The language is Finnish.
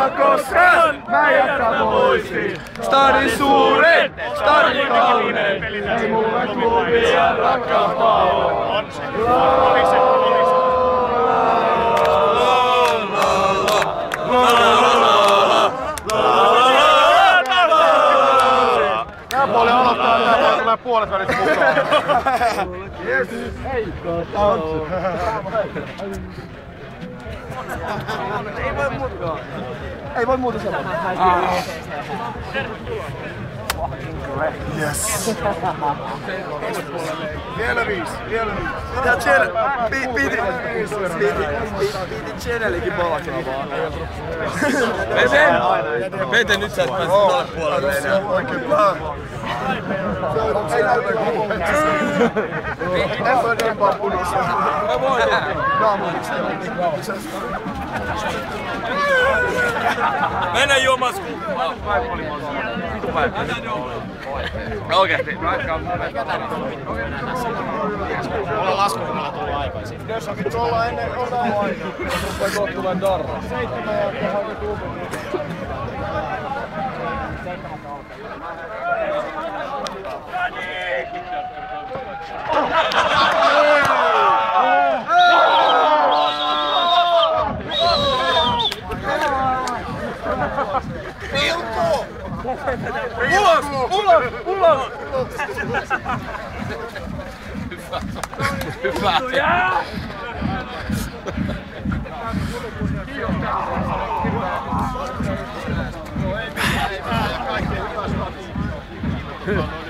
Koskaan, koskaan mä jätän voisiin. Stadin suuret, stadin kauneet. Ei mulle klubia rakkaampaa ole. Tää puoli aloittaa, tää puoli tulee puolet välissä mukaan. Yes. Hei, tanssi. Ei voi muuta. Ei voi muuta sanoa. Yes. Vielä 5. Mitä piti Channelikin polakilla vaan. Pete nyt sä et pääse tuolle puolelle enää. En voi dempaa punissa. Mä voin. Mennä juomaan skuppaa. Oikeesti, Mulla laskuhinnalla tullut aikaisin. Jos on vittu ollaan ennen aikaa. vai kohta tulee darra. 7 ja 20. Ulos! Hyvä! Hyvä!